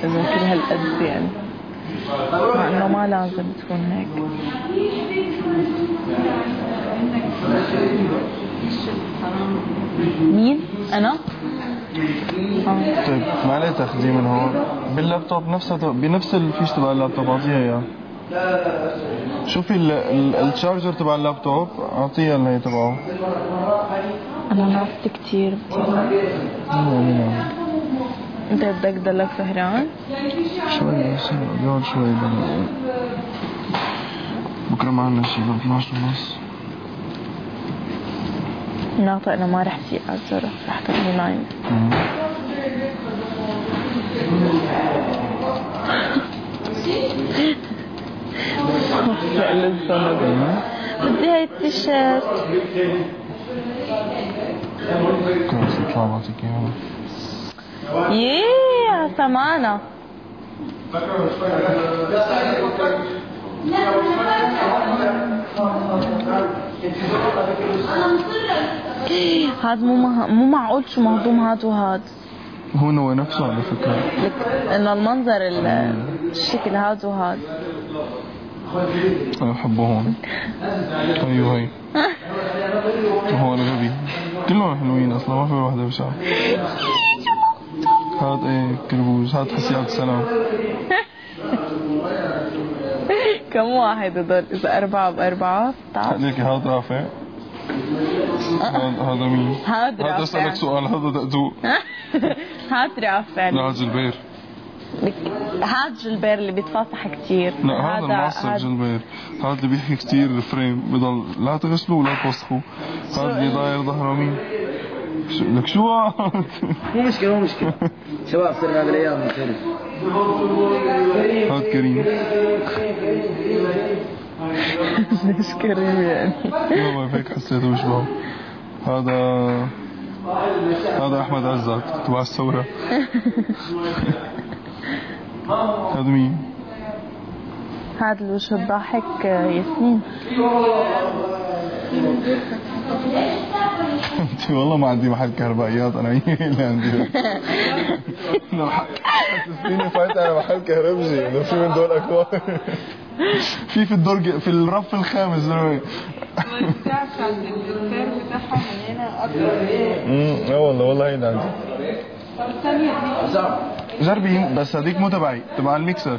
إذا كل هالقد يعني، مع إنه ما لازم تكون هيك. مين؟ أنا؟ طيب ما عليه تاخذيه من هون باللابتوب نفسه، بنفس الفيش تبع اللابتوب اعطيها اياه. شوفي الشارجر تبع اللابتوب اعطيها اللي هي تبعه. أنا ناقصت كتير أنت بدك تضلك سهران؟ شوي بس يقعد شوي بكره ما عنا شي ب 12:30. ناطق أنا ما رح فيق عالزرع، رح تكوني نايمة. بدي هاي التيشيرت. كويس يطلع بعطيك اياها. ياه سمانة. هاد مو معقول شو مهضوم هاد وهاد. هو نفسه على فكرة. لك انه المنظر الشكل هاد وهاد. انا بحبه هون. ايوه هي. هو انا غبي. كلهم حلوين اصلا ما في وحده بشعة. هاد ايه كربوز، هاد حسي عبد السلام. كم واحد هدول؟ اذا 4 ب4 هذيك هاد رافع. هذا مين؟ هاد رافع. هذا اسألك سؤال، هذا دقدوق. هاد رافع. لا هاد جلبير. هاد جلبير اللي بيتفاصح كتير. لا هذا المعصر جلبير. هذا اللي بيحكي كتير فريم، بضل لا تغسلوه ولا توسخوه. هذا اللي داير ظهره مين؟ لك شو هاد؟ مو مشكلة شباب صرنا هذه الأيام نتكلم. هاد كريم. ليش كريم يعني؟ والله هيك حسيته بشبهه. هذا أحمد عزت تبع الثورة. هذا مين؟ هذا الوجه الضاحك ياسمين. انت والله ما عندي محل كهربائيات، انا هي اللي عندي. حسستيني فايت على محل كهربجي انه في من دول اكواب. في الدرج في الرف الخامس زلمه. ما بتعرف عند الدكتور بتاعها من هنا اقرب. والله هي اللي عندي. جربي بس هذيك مو تبعي، تبع الميكسر.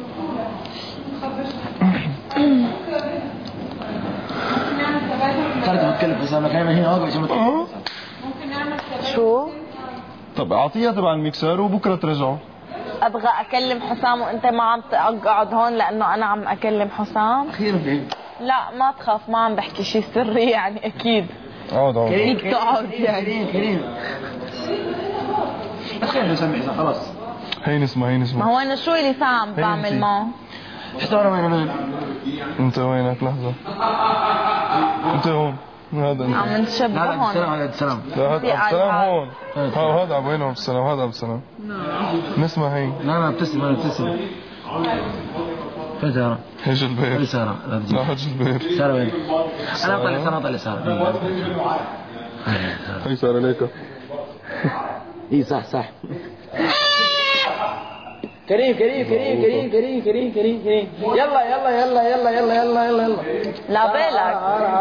صارت بتكلف بس انا كان هنا واقف عشان ممكن نعمل شو؟ طب اعطيها تبع الميكسر وبكره ترجعوا. ابغى اكلم حسام وانت ما عم تقعد هون لانه انا عم اكلم حسام. اخيرا فهمت. لا ما تخاف، ما عم بحكي شيء سري يعني اكيد. اقعد فيك تقعد يعني. كريم خلينا نسمع خلاص. هي نسمع. ما هو انا شو اللي ساعة عم بعمل معه؟ احترم وين انت وينك؟ لحظة انت هون. هذا انت عم نتشبههم. هذا عبد السلام. لا هذا عبد السلام هون. هذا عم وين عبد السلام؟ هذا عبد السلام. نسمع هي. لا ابتسم انا ابتسم. فين سارة؟ هي جلبير. فين سارة؟ لا جلبير. سارة وين؟ انا اطلع سارة اطلع سارة. هي سارة ليك. اي صح. كريم يلا لا بالك.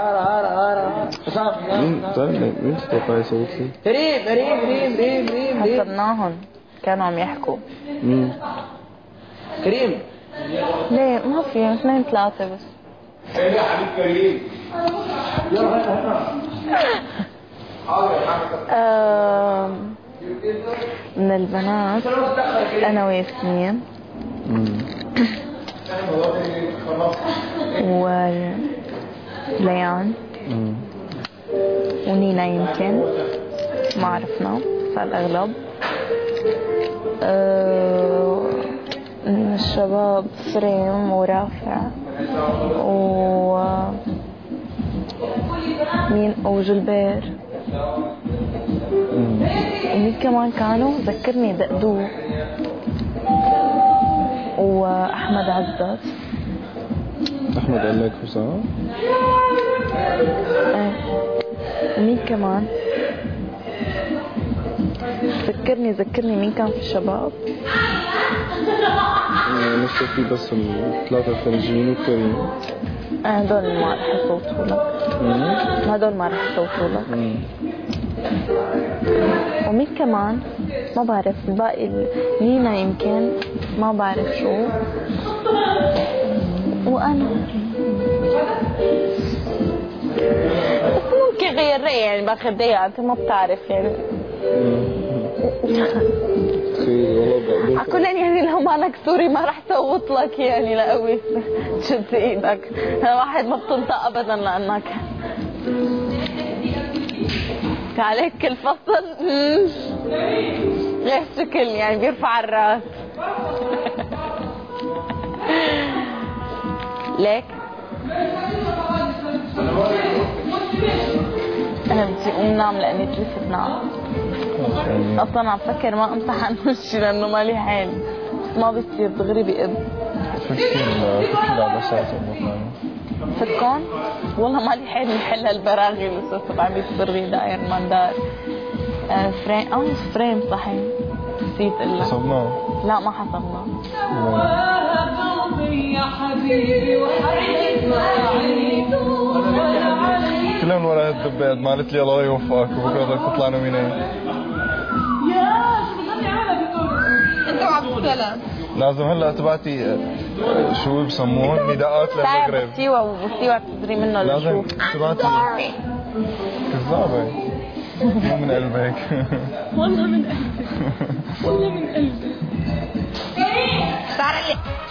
مين تتوقع يسوي شيء؟ كريم حسبناهم كانوا عم يحكوا. كريم ليه ما في 2 3 بس. يا حبيب كريم من البنات انا وياسمين وليان ونينا، يمكن ما عرفنا فالاغلب. من الشباب فريم ورافع مين وجلبير. ومين كمان كانوا؟ ذكرني دقدوق واحمد عزت. احمد قال لك حسام؟ ايه. ومين كمان؟ ذكرني مين كان في الشباب؟ هسه في بس الثلاثة الخليجيين وكريم. هدول ما رح يصوتوا لك. هدول ما رح يصوتوا لك. ومين كمان؟ ما بعرف الباقي. لينا يمكن ما بعرف شو. وأنا بس ممكن غير رأيي يعني باخر دقيقة. أنت ما بتعرف يعني. عكلن يعني لو مالك سوري ما رح صوت لك يعني لقوي شد ايدك. واحد ما بتنطق ابدا لانك عليك الفصل غير شكل يعني بيرفع الراس. ليك انا بدي اقوم نام لاني تلفت نام. اصلا عم فكر ما امتحن وشي لانه مالي حال. ما بصير دغري بقب. فكر على ساعة فكون والله مالي حال نحل هالبراغي لسه 700 برغي داير مندار. فريم فريم صحيح نسيت الا حسبناه. لا ما حسبناه. كلهم ورا هالدبات ما قالت لي الله يوفقك وبكره بدك تطلع نومينين. انت وعبد السلام لازم هلا تبعتي شو بسموهم نداءات للمغرب. بسيوة بتدري منه لازم تبعتي كذابة. مو من قلبك. والله من قلبي والله من قلبي. صار لي